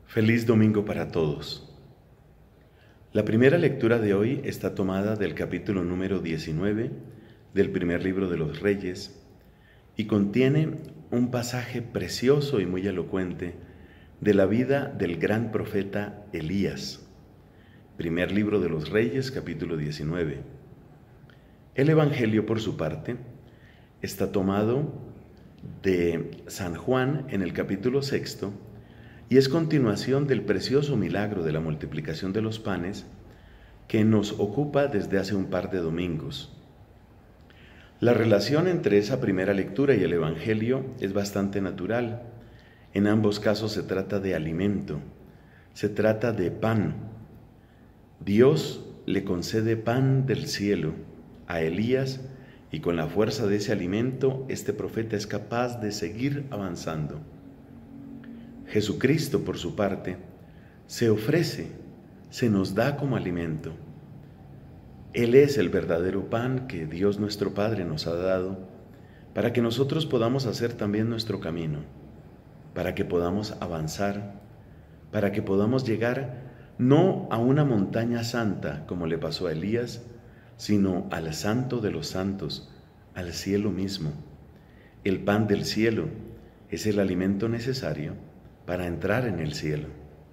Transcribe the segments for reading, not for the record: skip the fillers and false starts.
Feliz domingo para todos. La primera lectura de hoy está tomada del capítulo número 19 del primer libro de los Reyes y contiene un pasaje precioso y muy elocuente de la vida del gran profeta Elías. Primer libro de los Reyes, capítulo 19. El Evangelio, por su parte, está tomado de San Juan en el capítulo 6 y es continuación del precioso milagro de la multiplicación de los panes que nos ocupa desde hace un par de domingos. La relación entre esa primera lectura y el Evangelio es bastante natural. En ambos casos se trata de alimento, se trata de pan. Dios le concede pan del cielo a Elías y con la fuerza de ese alimento, este profeta es capaz de seguir avanzando. Jesucristo, por su parte, se ofrece, se nos da como alimento. Él es el verdadero pan que Dios nuestro Padre nos ha dado para que nosotros podamos hacer también nuestro camino, para que podamos avanzar, para que podamos llegar no a una montaña santa como le pasó a Elías, sino al santo de los santos, al cielo mismo. El pan del cielo es el alimento necesario para entrar en el cielo.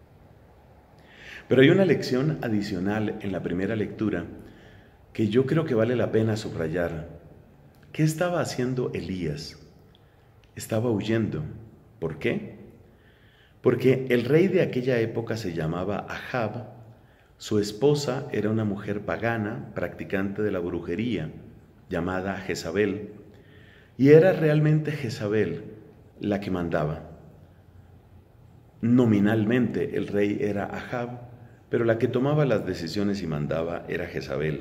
Pero hay una lección adicional en la primera lectura que yo creo que vale la pena subrayar. ¿Qué estaba haciendo Elías? Estaba huyendo. ¿Por qué? Porque el rey de aquella época se llamaba Ahab, su esposa era una mujer pagana, practicante de la brujería, llamada Jezabel, y era realmente Jezabel la que mandaba. Nominalmente el rey era Ahab, pero la que tomaba las decisiones y mandaba era Jezabel.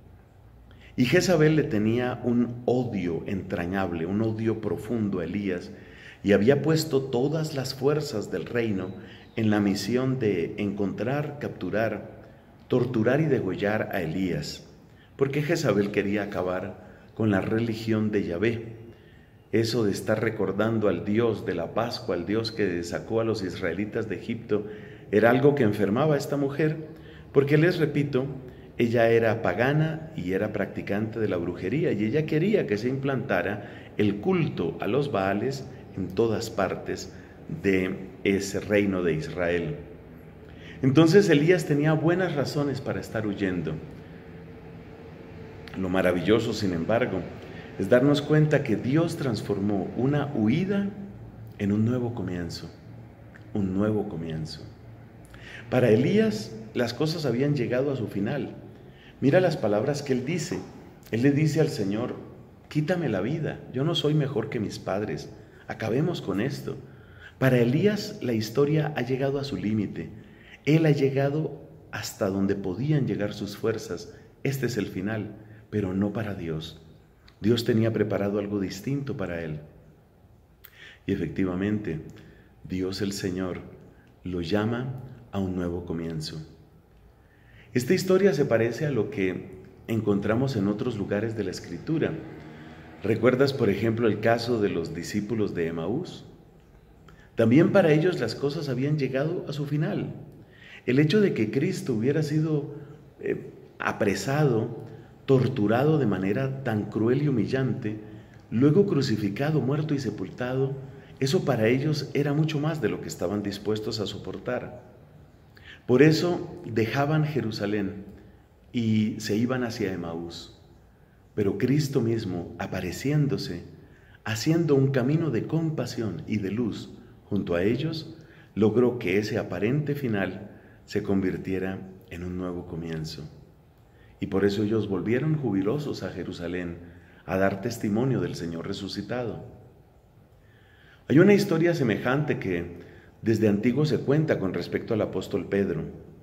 Y Jezabel le tenía un odio entrañable, un odio profundo a Elías, y había puesto todas las fuerzas del reino en la misión de encontrar, capturar, torturar y degollar a Elías, porque Jezabel quería acabar con la religión de Yahvé. Eso de estar recordando al Dios de la Pascua, al Dios que sacó a los israelitas de Egipto, era algo que enfermaba a esta mujer, porque les repito, ella era pagana y era practicante de la brujería, y ella quería que se implantara el culto a los Baales en todas partes de ese reino de Israel. Entonces Elías tenía buenas razones para estar huyendo. Lo maravilloso, sin embargo, es darnos cuenta que Dios transformó una huida en un nuevo comienzo, un nuevo comienzo. Para Elías, las cosas habían llegado a su final. Mira las palabras que él dice. Él le dice al Señor, quítame la vida, yo no soy mejor que mis padres, acabemos con esto. Para Elías, la historia ha llegado a su límite. Él ha llegado hasta donde podían llegar sus fuerzas. Este es el final, pero no para Dios. Dios tenía preparado algo distinto para él. Y efectivamente, Dios el Señor lo llama a un nuevo comienzo. Esta historia se parece a lo que encontramos en otros lugares de la Escritura. ¿Recuerdas, por ejemplo, el caso de los discípulos de Emaús? También para ellos las cosas habían llegado a su final. El hecho de que Cristo hubiera sido apresado, torturado de manera tan cruel y humillante, luego crucificado, muerto y sepultado, eso para ellos era mucho más de lo que estaban dispuestos a soportar. Por eso dejaban Jerusalén y se iban hacia Emaús. Pero Cristo mismo, apareciéndose, haciendo un camino de compasión y de luz junto a ellos, logró que ese aparente final se convirtiera en un nuevo comienzo. Y por eso ellos volvieron jubilosos a Jerusalén a dar testimonio del Señor resucitado. Hay una historia semejante que desde antiguo se cuenta con respecto al apóstol Pedro.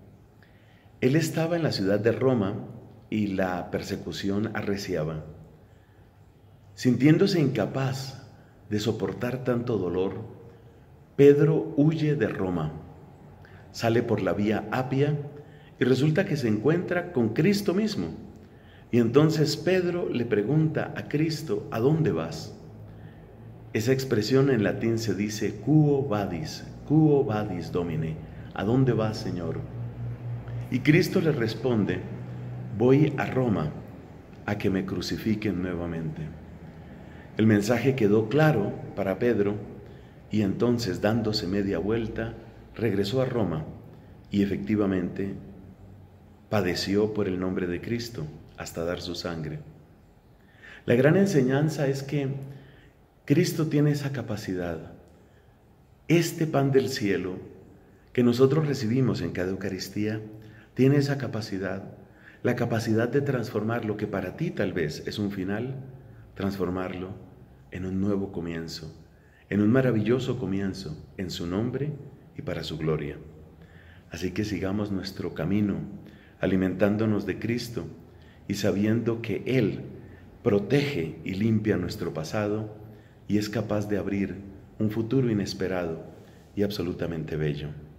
Él estaba en la ciudad de Roma y la persecución arreciaba. Sintiéndose incapaz de soportar tanto dolor, Pedro huye de Roma, sale por la vía Apia y resulta que se encuentra con Cristo mismo. Y entonces Pedro le pregunta a Cristo, ¿a dónde vas? Esa expresión en latín se dice quo vadis Domine, ¿a dónde vas, Señor? Y Cristo le responde, voy a Roma a que me crucifiquen nuevamente. El mensaje quedó claro para Pedro y entonces, dándose media vuelta, regresó a Roma y efectivamente padeció por el nombre de Cristo hasta dar su sangre. La gran enseñanza es que Cristo tiene esa capacidad. Este pan del cielo que nosotros recibimos en cada Eucaristía tiene esa capacidad, la capacidad de transformar lo que para ti tal vez es un final, transformarlo en un nuevo comienzo, en un maravilloso comienzo, en su nombre y para su gloria. Así que sigamos nuestro camino, alimentándonos de Cristo y sabiendo que Él protege y limpia nuestro pasado y es capaz de abrir un futuro inesperado y absolutamente bello.